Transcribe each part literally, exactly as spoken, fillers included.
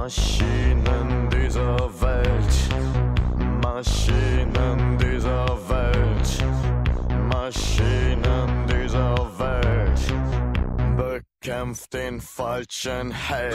Maschinen dieser Welt, Maschinen dieser Welt, Maschinen dieser Welt, bekämpft den falschen Held.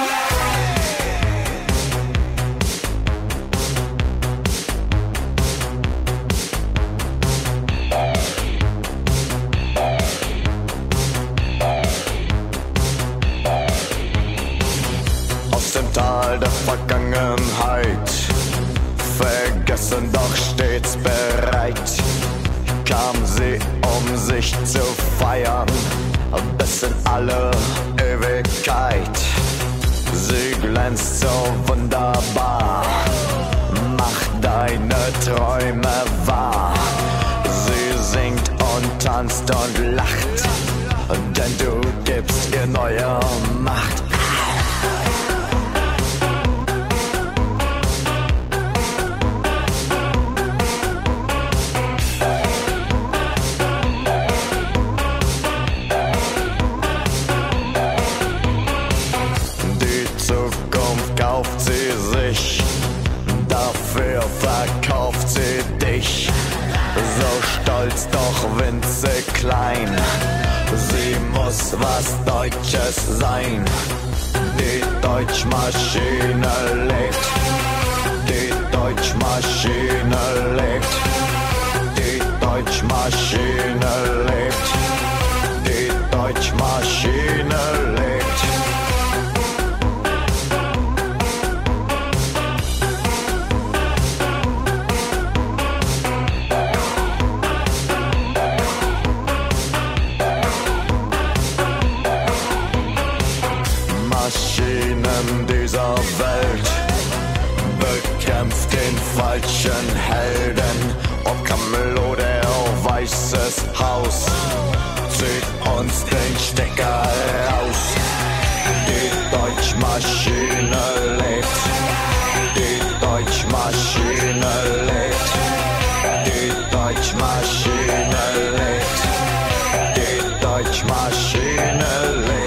Aus dem Tal der Vergangenheit, vergessen doch stets bereit, kam sie, um sich zu feiern, bis in alle Ewigkeit. Sie glänzt so wunderbar, mach deine Träume wahr. Sie singt und tanzt und lacht, denn du gibst ihr neue Macht. Kauft sie sich, dafür verkauft sie dich. So stolz, doch winzig klein, sie muss was Deutsches sein. Die Deutschmaschine lebt, die Deutschmaschine lebt, die Deutschmaschine lebt, die Deutschmaschine lebt. Maschinen dieser Welt, bekämpft den falschen Helden. Ob Camelot, der weißes Haus, zieht uns den Stecker raus. Die Deutschmaschine lebt, die Deutschmaschine lebt, die Deutschmaschine lebt, die Deutschmaschine lebt.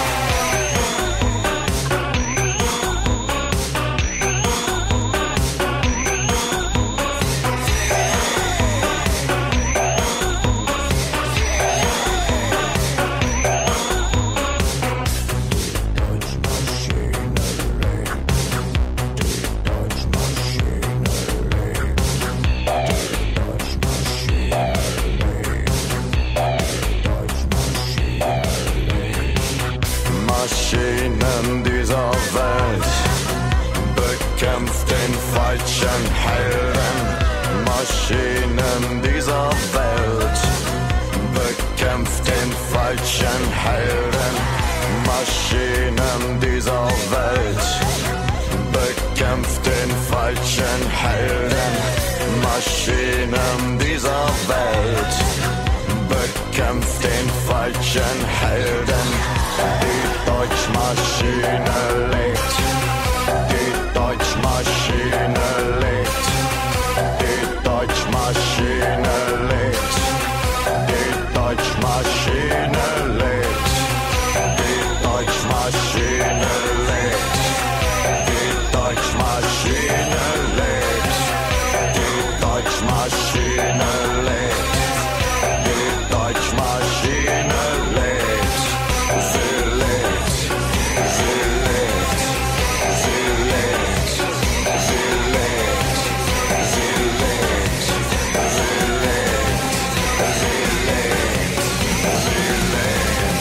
Maschinen dieser Welt, bekämpft den falschen Helden. Maschinen dieser Welt, bekämpft den falschen Helden. Maschinen dieser Welt, bekämpft den falschen Helden. Maschinen dieser Welt, bekämpft den falschen Helden. Die Deutschmaschine lebt, die Deutschmaschine lebt, die Deutschmaschine lebt, die Deutschmaschine lebt, die Deutschmaschine lebt, die Deutschmaschine lebt, die Deutschmaschine lebt, die Deutschmaschine lebt. Sie lebt, sie lebt, sie lebt, sie lebt, sie lebt, sie lebt, sie lebt, sie lebt.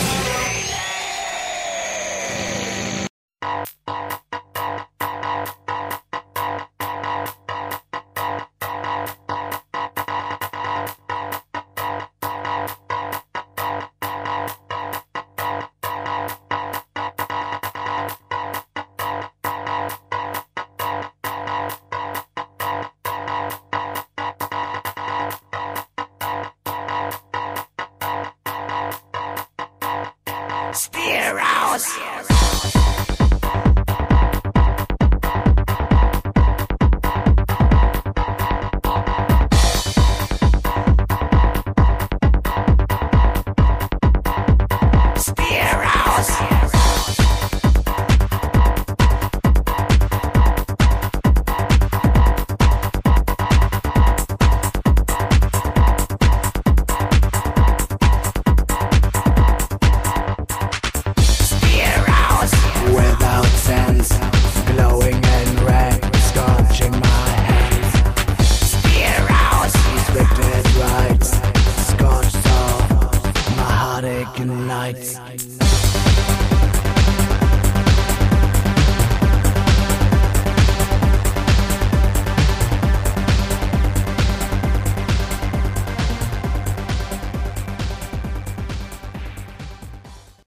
Spear raus! Spear raus! like